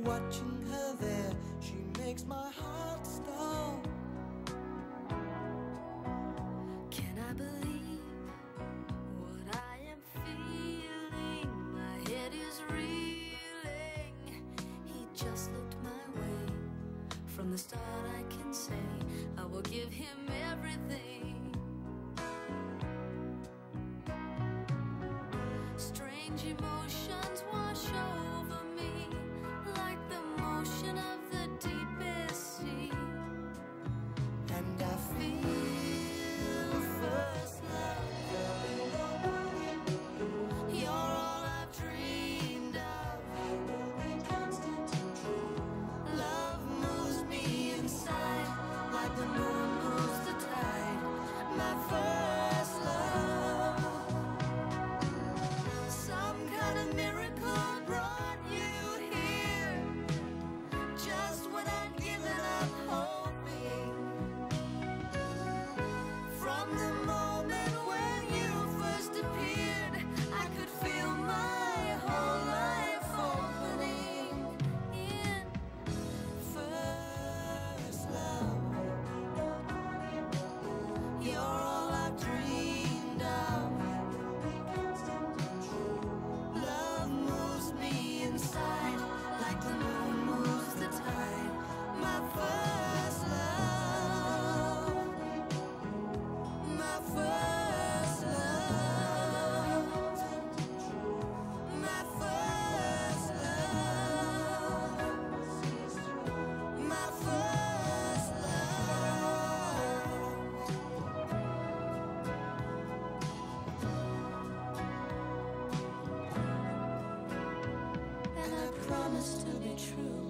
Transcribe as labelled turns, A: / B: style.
A: Watching her there, she makes my heart stop.
B: Can I believe what I am feeling? My head is reeling. He just looked my way. From the start I can say I will give him everything. Strange emotions wash over me like the motion of the deepest sea.
A: And I feel first love.
B: You're all I've dreamed of. Love moves me inside like the moon moves the tide. My first love. Some kind of miracle brought you here just when I'd given up hoping. From the moment when you first appeared, I could feel my whole life opening in
A: First love.
B: You're all I've dreamed of. Love moves me inside like the moon moves the tide. My first love. My first love. My first love. My first love. And I promise to be true.